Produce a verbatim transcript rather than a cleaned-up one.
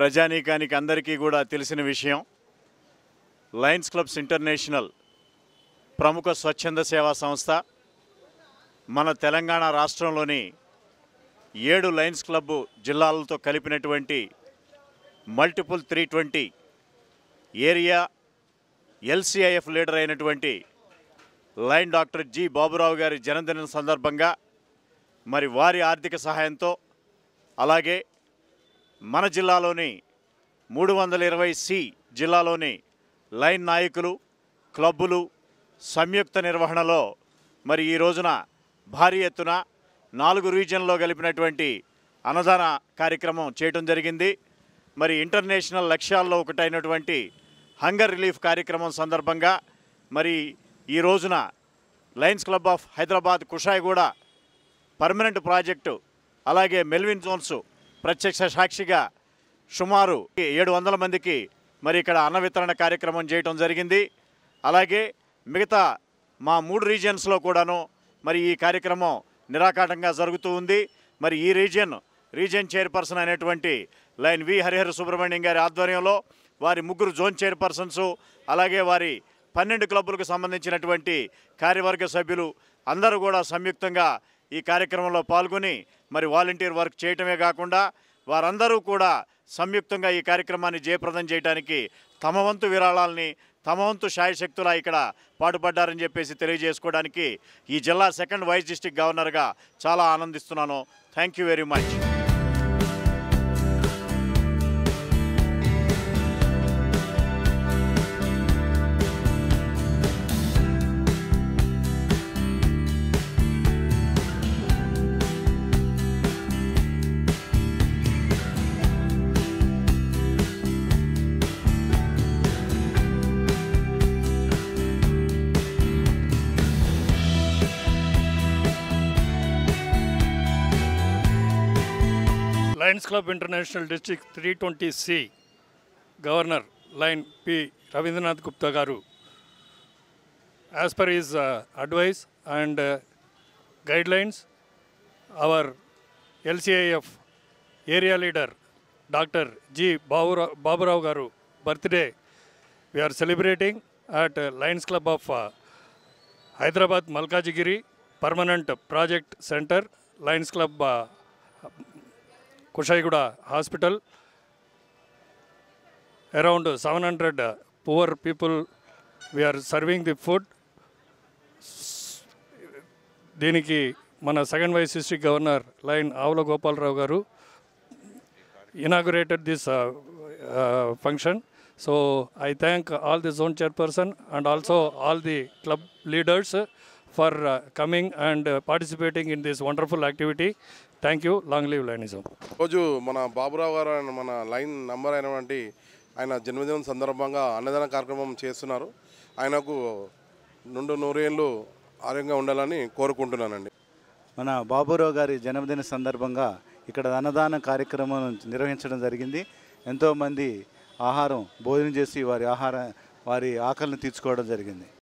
ప్రజానీకానికి అందరికీ కూడా తెలిసిన విషయం. లయన్స్ క్లబ్స్ ఇంటర్నేషనల్ ప్రముఖ స్వచ్ఛంద సేవా సంస్థ మన తెలంగాణ రాష్ట్రంలోని ఏడు లయన్స్ క్లబ్ జిల్లాలతో కలిపినటువంటి multiple three twenty area LCIF leader అయినటువంటి లయన్ డాక్టర్ జి బాబురావు గారి జన్మదినం సందర్భంగా మరి వారి ఆర్థిక సహాయంతో, అలాగే మన జిల్లాలోని మూడు వందల ఇరవై సి జిల్లాలోని లైన్ నాయకులు, క్లబ్బులు సంయుక్త నిర్వహణలో మరి ఈ రోజున భారీ ఎత్తున నాలుగు రీజియన్లో కలిపినటువంటి అన్నదాన కార్యక్రమం చేయడం జరిగింది. మరి ఇంటర్నేషనల్ లక్ష్యాల్లో ఒకటైనటువంటి హంగర్ రిలీఫ్ కార్యక్రమం సందర్భంగా మరి ఈ రోజున lions club of Hyderabad Kushaiguda permanent project, అలాగే మెల్విన్ జోన్స్ ప్రత్యక్ష సాక్షిగా సుమారు ఏడు వందల మందికి మరి ఇక్కడ అన్న వితరణ కార్యక్రమం చేయటం జరిగింది. అలాగే మిగతా మా మూడు రీజియన్స్లో కూడాను మరి ఈ కార్యక్రమం నిరాకాటంగా జరుగుతూ ఉంది. మరి ఈ రీజియన్ రీజియన్ చైర్పర్సన్ అయినటువంటి లైన్ వి హరిహర సుబ్రహ్మణ్యం గారి ఆధ్వర్యంలో వారి ముగ్గురు జోన్ చైర్పర్సన్స్, అలాగే వారి పన్నెండు క్లబ్బులకు సంబంధించినటువంటి కార్యవర్గ సభ్యులు అందరూ కూడా సంయుక్తంగా ఈ కార్యక్రమంలో పాల్గొని మరి వాలంటీర్ వర్క్ చేయటమే కాకుండా వారందరూ కూడా సంయుక్తంగా ఈ కార్యక్రమాన్ని జయప్రదం చేయడానికి తమ వంతు విరాళాలని తమ వంతు శాయశక్తులా ఇక్కడ పాటుపడ్డారని చెప్పేసి తెలియజేసుకోవడానికి ఈ జిల్లా సెకండ్ వైస్ డిస్ట్రిక్ట్ గవర్నర్గా చాలా ఆనందిస్తున్నాను. Thank you very much. Lions Club International District three twenty C Governor Line P. Ravindranath Gupta Garu, as per his uh, advice and uh, guidelines, our L C I F area leader Doctor G. Baburao Garu birthday we are celebrating at uh, Lions Club of uh, Hyderabad Malkajgiri Permanent Project Center, Lions Club uh, Kushaiguda Hospital. Around seven hundred uh, poor people we are serving the food. దీనికి మన second vice district governor lion Avula Gopalarao గారు inaugurated this uh, uh, function. So I thank all the zone chairperson and also all the club leaders for uh, coming and uh, participating in this wonderful activity. Thank you. Long live Lionism. రోజు మన బాబురావు గారు మన line number అయినటువంటి ఆయన జన్మదినం సందర్భంగా అన్నదాన కార్యక్రమం చేస్తున్నారు. ఆయనకు నుండు నూరేళ్ళు ఆరోగ్యంగా ఉండాలని కోరుకుంటున్నానండి. మన బాబురావు గారి జన్మదిన సందర్భంగా ఇక్కడ అన్నదాన కార్యక్రమం నిర్వహించడం జరిగింది. ఎంతోమంది ఆహారం భోజనం చేసి వారి ఆహార వారి ఆకలిని తీర్చుకోవడం జరిగింది.